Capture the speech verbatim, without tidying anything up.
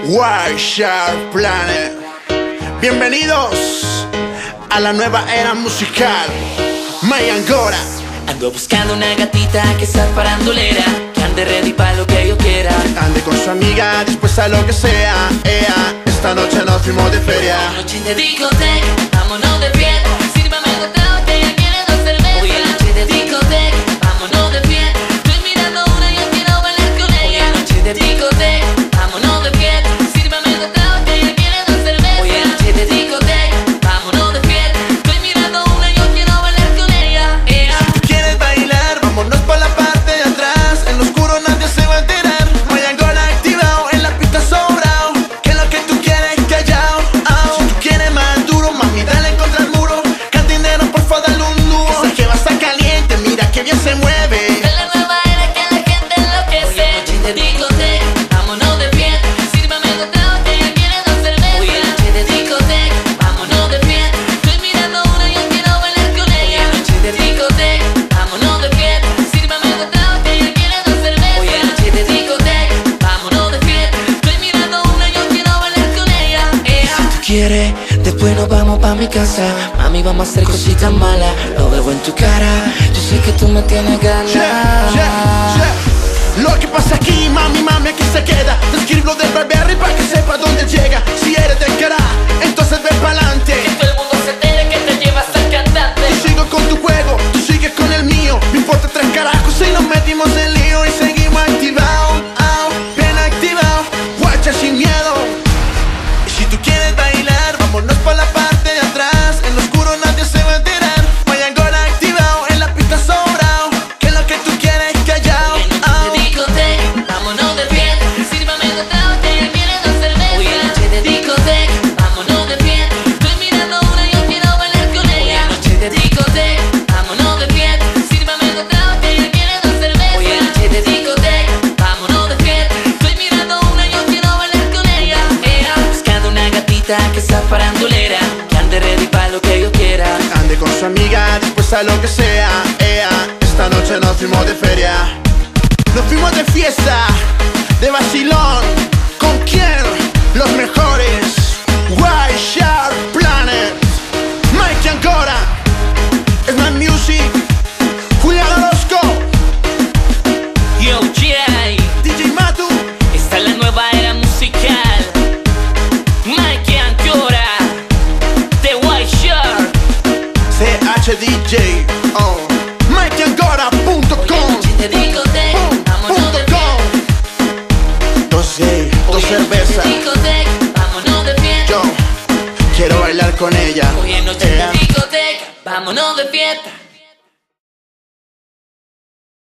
Wild Shark Planet. Bienvenidos a la nueva era musical. Mayangora. Ando buscando una gatita que sea farandulera, que ande ready pa' lo que yo quiera. Ande con su amiga, dispuesta a lo que sea. Ea, esta noche nos fuimos de feria. Noche de discoteca, vámonos de fiesta. Sírvame el trago que ella quiere dos cervezas. Hoy es noche de discoteca, vámonos de fiesta. Estoy mirando una y yo quiero bailar con ella. Hoy es noche de discoteca, vámonos de fiesta. Sírvame el trago que ella quiere dos cervezas. Hoy es noche de discoteca, vámonos de fiesta. Estoy mirando una y yo quiero bailar con ella. Ea. Si tú quieres bailar, vámonos por la parte de atrás. En lo oscuro nadie se va a enterar. Mayangora activado, en la pista sobrado. Que lo que tú quieres callado. Oh. Si tú quieres más duro, mami, dale contra el muro. Cantinero, por favor, dale un dúo. Esa que va a estar caliente, mira que bien se mueve. Es la nueva era que la gente enloquece. Hoy es noche de discoteca, vámonos de fiesta. Sírvame el trago que ella quiere dos cervezas. Hoy es noche de discoteca, vámonos de fiesta. Estoy mirando una y yo quiero bailar con ella. Hoy es noche de discoteca, vámonos de fiesta. Sírvame el trago que ella quiere dos cervezas. Hoy es noche de discoteca, vámonos de fiesta. Estoy mirando una y yo quiero bailar con ella. Ea. Si tú quieres, después nos vamos pa' mi casa. Mami, vamos a hacer cositas malas. Lo veo en tu cara, yo sé que tú me tienes ganas. Yeah, yeah, yeah. Lo que pasa aquí, mami, mami, aquí se queda. Te escribo del Barberry para que sepa dónde llega. Si eres de cara, entonces ven pa'lante. Que todo el mundo se entere que te llevas al cantante. Yo sigo con tu juego, tú sigues con el mío. Me importa tres carajos si nos metimos en lío y seguimos activados. Oh, bien activados, guacha sin miedo. Y si tú quieres bailar, vámonos por la parte de atrás. En lo oscuro nadie se va a enterar. Mayangora activado, en la pista sobrado. Que es lo que tú quieres callado. Hoy es noche de discoteca, vámonos de fiesta. Sírvame el trago que ella quiere dos cervezas. Hoy es noche de discoteca, vámonos de fiesta. Estoy mirando una y yo quiero bailar con ella. Hoy es noche de discoteca, vámonos de fiesta. Sírvame el trago que ella quiere dos cervezas. Hoy es noche de discoteca, vámonos de fiesta. Estoy mirando una y yo quiero bailar con ella. Ea. Buscando una gatita que sea farandulera, que ande ready pa' lo que yo quiera. Ande con su amiga, dispuesta a lo que sea. Ea, esta noche nos fuimos de feria. Nos fuimos de fiesta, de vacilón. ¿Con quién? Los mejores. Wild Shark Planet. Mike Ancora. Smart Music. Julián Orozco. Yo, Jay, D J Matu. esta es la nueva era musical. Mike Ancora, The White Shark. C H D J. Oh. Mike Ancora punto Hoy es com. noche de discoteca, vámonos de fiesta. Dos gay, dos Hoy es noche de cervezas. discoteca, vámonos de fiesta. Yo quiero bailar con ella. Hoy es noche Ea. de discoteca, vámonos de fiesta.